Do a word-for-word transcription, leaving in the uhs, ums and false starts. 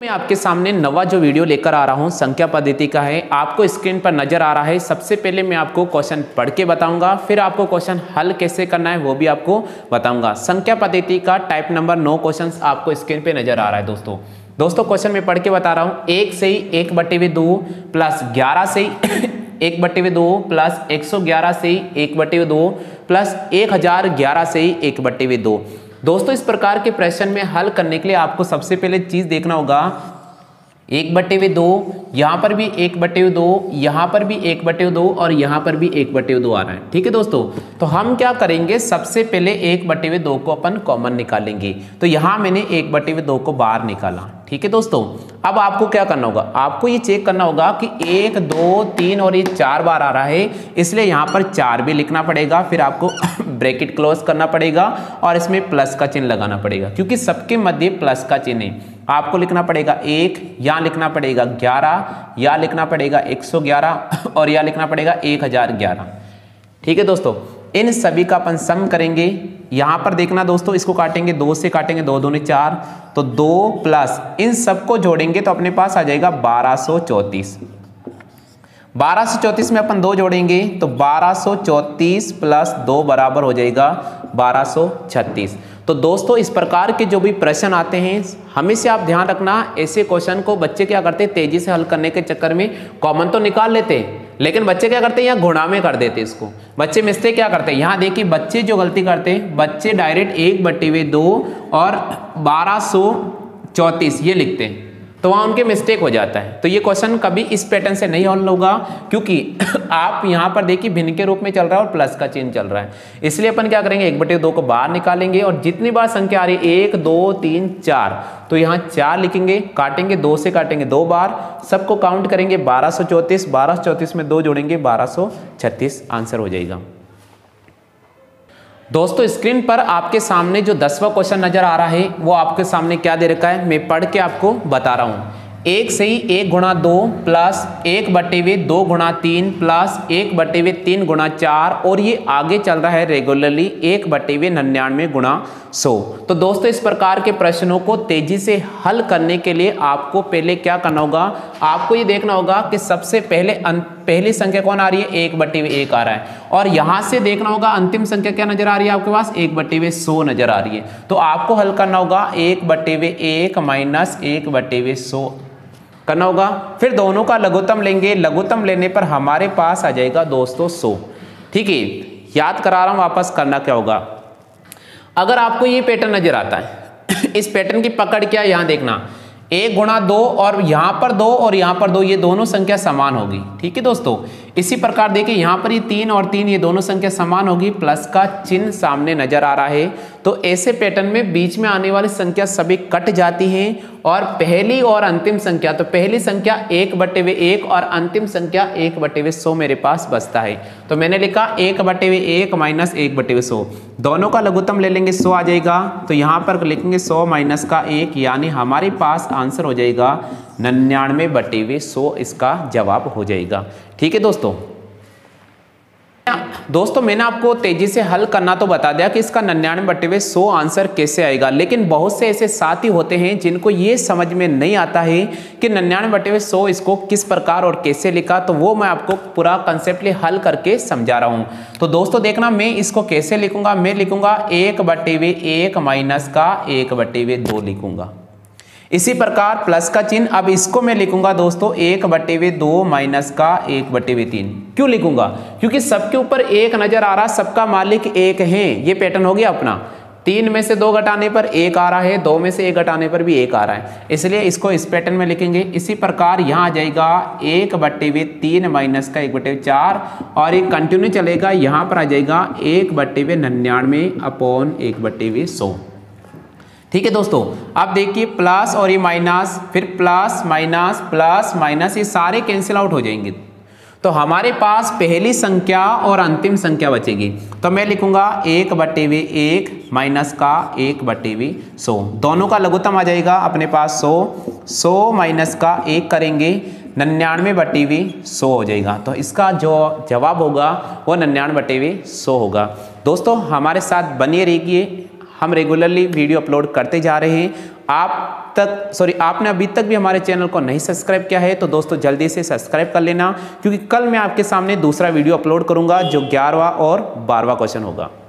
मैं आपके सामने नवा जो वीडियो लेकर आ रहा हूं संख्या पद्धति का है। आपको स्क्रीन पर नजर आ रहा है। सबसे पहले मैं आपको क्वेश्चन पढ़ के बताऊंगा, फिर आपको क्वेश्चन हल कैसे करना है वो भी आपको बताऊंगा। संख्या पद्धति का टाइप नंबर नौ क्वेश्चन आपको स्क्रीन पे नजर आ रहा है। दोस्तों दोस्तों क्वेश्चन में पढ़ के बता रहा हूँ। एक से ही एक बटे हुए दो प्लस ग्यारह से ही एक बटे हुए दो प्लस एक सौ ग्यारह से ही एक बटे हुए दो प्लस एक हजार ग्यारह से ही एक बटे हुए दो। दोस्तों इस प्रकार के प्रश्न में हल करने के लिए आपको सबसे पहले चीज देखना होगा, एक बटे हुए दो, यहाँ पर भी एक बटे हुए दो, यहाँ पर भी एक बटे हुए दो और यहाँ पर भी एक बटे हुए दो आ रहा है। ठीक है दोस्तों, तो हम क्या करेंगे, सबसे पहले एक बटे हुए दो को अपन कॉमन निकालेंगे। तो यहाँ मैंने एक बटे हुए दो को बाहर निकाला। ठीक है दोस्तों, अब आपको क्या करना होगा, आपको ये चेक करना होगा कि एक दो तीन और ये चार बार आ रहा है, इसलिए यहाँ पर चार भी लिखना पड़ेगा। फिर आपको ब्रैकेट क्लोज करना पड़ेगा और इसमें प्लस का चिन्ह लगाना पड़ेगा, क्योंकि सबके मध्य प्लस का चिन्ह है। आपको लिखना पड़ेगा एक, यहाँ लिखना पड़ेगा ग्यारह, या लिखना पड़ेगा एक सौ ग्यारह और या लिखना पड़ेगा एक हजार ग्यारह। ठीक है दोस्तों, इन सभी का अपन सम करेंगे। यहां पर देखना दोस्तों, इसको काटेंगे, दो से काटेंगे, दो दूनी चार, तो दो प्लस इन सबको जोड़ेंगे तो अपने पास आ जाएगा बारह सौ चौंतीस। बारह सौ चौंतीस में अपन दो जोड़ेंगे तो बारह सौ चौंतीस प्लस दो बराबर हो जाएगा बारह सौ छत्तीस। तो दोस्तों इस प्रकार के जो भी प्रश्न आते हैं हमेशा आप ध्यान रखना, ऐसे क्वेश्चन को बच्चे क्या करते हैं, तेजी से हल करने के चक्कर में कॉमन तो निकाल लेते हैं, लेकिन बच्चे क्या करते हैं, यहाँ गुणा में कर देते हैं इसको। बच्चे मिस्टेक क्या करते हैं, यहाँ देखिए बच्चे जो गलती करते हैं, बच्चे डायरेक्ट एक बटे हुए दो और बारह सौ चौंतीस ये लिखते हैं, तो वहाँ उनके मिस्टेक हो जाता है। तो ये क्वेश्चन कभी इस पैटर्न से नहीं हल होगा, क्योंकि आप यहाँ पर देखिए भिन्न के रूप में चल रहा है और प्लस का चिन्ह चल रहा है। इसलिए अपन क्या करेंगे, एक बटे दो को बाहर निकालेंगे और जितनी बार संख्या आ रही है एक दो तीन चार, तो यहाँ चार लिखेंगे, काटेंगे, दो से काटेंगे दो बार, सबको काउंट करेंगे बारह सौ चौंतीस, बारह सौ चौंतीस में दो जोड़ेंगे बारह सौ छत्तीस, आंसर हो जाएगा। दोस्तों स्क्रीन पर आपके सामने जो दसवां क्वेश्चन नजर आ रहा है वो आपके सामने क्या दे रखा है, मैं पढ़ के आपको बता रहा हूं। एक से ही एक गुणा दो प्लस एक बटे हुए दो गुणा तीन प्लस एक बटे हुए तीन गुणा चार और ये आगे चल रहा है रेगुलरली एक बटे हुए निन्यानवे गुणा सौ। तो दोस्तों इस प्रकार के प्रश्नों को तेजी से हल करने के लिए आपको पहले क्या करना होगा, आपको ये देखना होगा कि सबसे पहले पहली संख्या कौन आ रही है, एक बटे हुए एक आ रहा है, और यहां से देखना होगा अंतिम संख्या क्या नजर आ रही है आपके पास, एक बटे हुए सौ नजर आ रही है। तो आपको हल करना होगा एक बटे हुए एक माइनस एक बटे हुए सौ करना होगा। फिर दोनों का लघुत्तम लेंगे, लघुत्तम लेने पर हमारे पास आ जाएगा दोस्तों सौ। ठीक है, याद करा रहा हूं वापस करना क्या होगा। अगर आपको ये पैटर्न नजर आता है इस पैटर्न की पकड़ क्या, यहां देखना, एक गुणा दो और यहां पर दो और यहां पर दो, ये दोनों संख्या समान होगी। ठीक है दोस्तों, इसी प्रकार देखिए यहां पर ये तीन और तीन, ये दोनों संख्या समान होगी, प्लस का चिन्ह सामने नजर आ रहा है। तो ऐसे पैटर्न में बीच में आने वाली संख्या सभी कट जाती हैं और पहली और अंतिम संख्या, तो पहली संख्या एक बटे हुए एक और अंतिम संख्या एक बटे हुए सौ मेरे पास बचता है। तो मैंने लिखा एक बटे हुए एक माइनस एक बटे हुए सौ, दोनों का लघुत्तम ले लेंगे, सौ आ जाएगा। तो यहाँ पर लिखेंगे सौ माइनस का एक, यानी हमारे पास आंसर हो जाएगा निन्यानवे बटे हुए सौ, इसका जवाब हो जाएगा। ठीक है दोस्तों, दोस्तों मैंने आपको तेजी से हल करना तो बता दिया कि इसका निन्यानवे बटे हुए सौ आंसर कैसे आएगा, लेकिन बहुत से ऐसे साथी होते हैं जिनको ये समझ में नहीं आता है कि निन्यानवे बटे हुए सौ इसको किस प्रकार और कैसे लिखा, तो वो मैं आपको पूरा कंसेप्टली हल करके समझा रहा हूं। तो दोस्तों देखना, मैं इसको कैसे लिखूंगा, मैं लिखूंगा एक बटे हुए एक माइनस का एक बटे हुए दो लिखूंगा। इसी प्रकार प्लस का चिन्ह, अब इसको मैं लिखूंगा दोस्तों एक बटे हुए दो माइनस का एक बटे हुए तीन। क्यों लिखूंगा, क्योंकि सबके ऊपर एक नजर आ रहा, सबका मालिक एक है, ये पैटर्न हो गया अपना। तीन में से दो घटाने पर एक आ रहा है, दो में से एक घटाने पर भी एक आ रहा है, इसलिए इसको इस पैटर्न में लिखेंगे। इसी प्रकार यहाँ आ जाएगा एक बटे हुए तीन माइनस का एक बटे हुए चार, और एक कंटिन्यू चलेगा, यहाँ पर आ जाएगा एक बटे हुए निन्यानवे अपॉन एक बटे हुए सौ। ठीक है दोस्तों, अब देखिए प्लस और ये माइनस, फिर प्लस माइनस प्लस माइनस, ये सारे कैंसिल आउट हो जाएंगे, तो हमारे पास पहली संख्या और अंतिम संख्या बचेगी। तो मैं लिखूंगा एक बटे हुए एक माइनस का एक बटे हुए सौ, दोनों का लघुत्तम आ जाएगा अपने पास सौ, सौ माइनस का एक करेंगे, निन्यानवे बटे हुए सौ हो जाएगा। तो इसका जो जवाब होगा वो निन्यानवे बटे हुए सौ होगा। दोस्तों हमारे साथ बने रहिए, हम रेगुलरली वीडियो अपलोड करते जा रहे हैं। आप तक सॉरी आपने अभी तक भी हमारे चैनल को नहीं सब्सक्राइब किया है तो दोस्तों जल्दी से सब्सक्राइब कर लेना, क्योंकि कल मैं आपके सामने दूसरा वीडियो अपलोड करूंगा जो ग्यारहवां और बारहवां क्वेश्चन होगा।